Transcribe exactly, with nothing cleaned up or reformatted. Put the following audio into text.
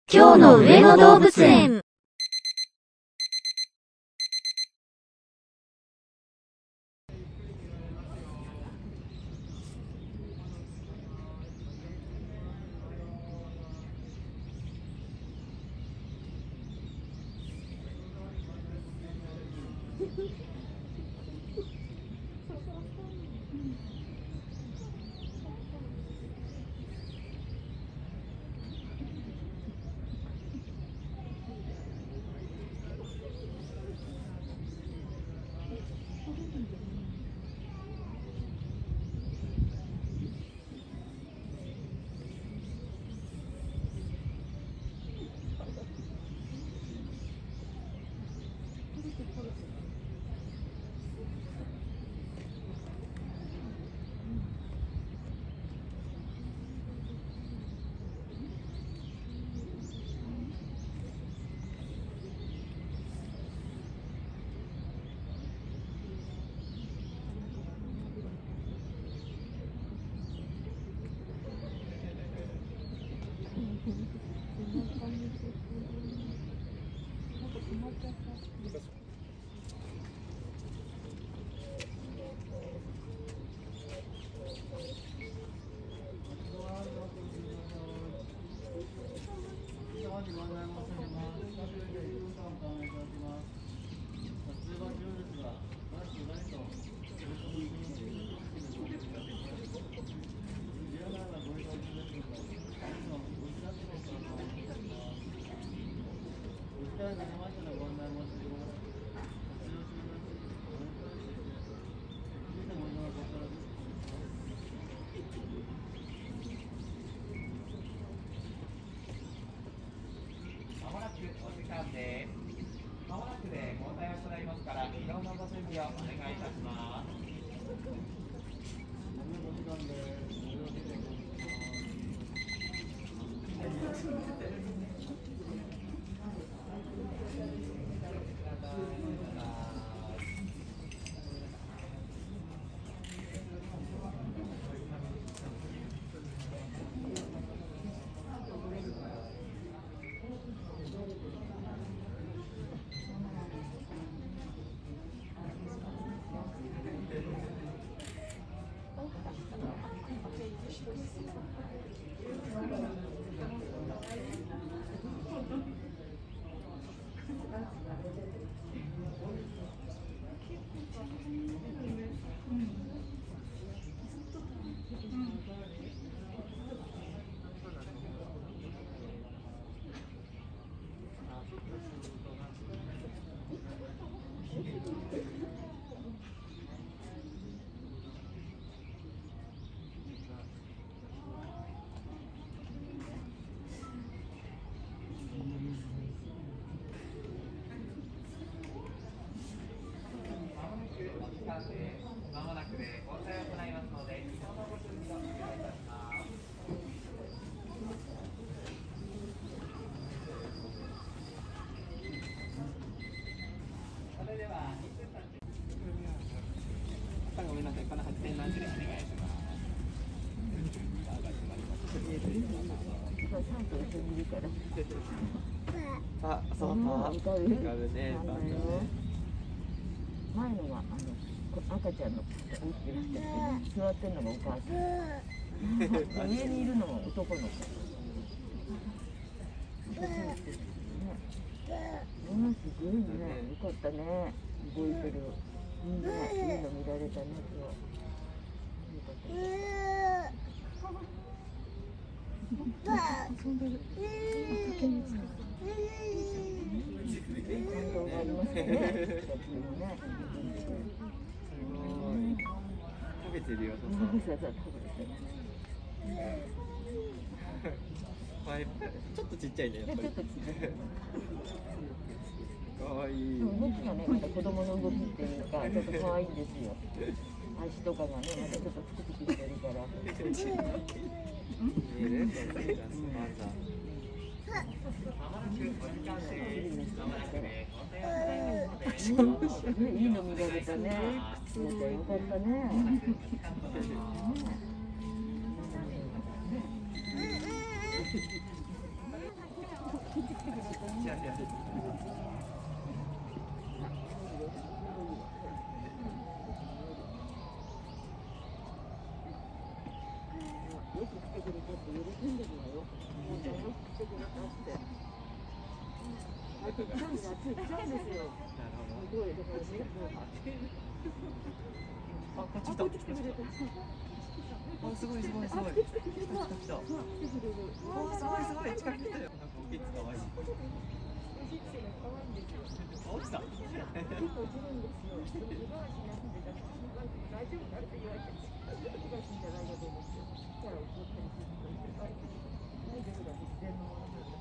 今日の上野動物園。 まもなくで交代を行いますから、移動のご準備をお願いいたします。まもなくで交代を行いますので、移動のご準備をお願いいたします。それでは、に分さんじゅう。ごめんなさい、このはちてんランチでお願いします。あ、そうか。浮かぶね。 前のはあの赤ちゃんの大きくなってて座ってるのがお母さん上にいるのは男の子。ものすごいね、よかったね、動いてる。いいね、いいの見られたね、今日。よかったね。遊んでる。感動がありますね。 食べてるよ。ちょっとちっちゃいね。やっぱり。可愛い。 動きがね、また子供の動きっていうか、ちょっと可愛いんですよ。足とかがね、またちょっとピクピクしてるから。いいの見られたね。よかったね。 く来てくれてって喜んでるわよ。おーちゃんよく来てくれたって。あと行っちゃうんですよ。あっち行っちゃうんですよ。すごいだからね。 あ、こっち来た。 こっち来てくれた。 あ、すごいすごいすごい。来た来た来た。 来てくれる。 おー、すごいすごい近く来たよ。なんかおけつ可愛い。 おしっせが可愛いんですよ。 落ちた。 結構来るんですよ。でも湯葉しなんでだから大丈夫だって言われて、湯葉しんじゃないかと思って。したら怒ったりすると大丈夫だって自然のものだから。